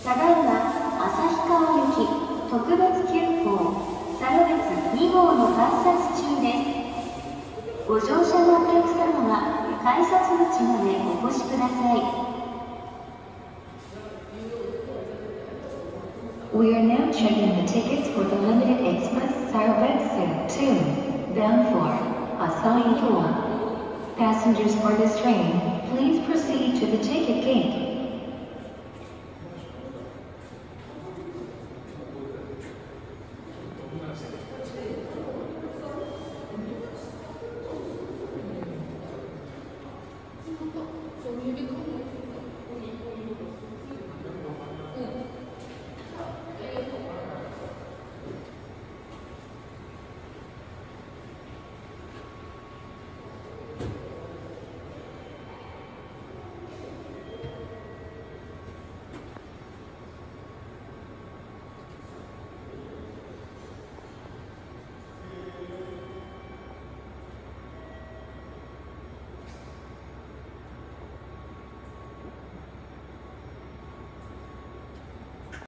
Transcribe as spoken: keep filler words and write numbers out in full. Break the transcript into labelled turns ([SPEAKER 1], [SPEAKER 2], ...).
[SPEAKER 1] ただいま旭川行き特別急行サロベツに号の改札中です。ご乗車のお客様は改札口までお越しください。We are now checking the tickets for the Limited Express Sarovetsu two, bound for Asahi. Passengers for this train, please proceed to the ticket gate.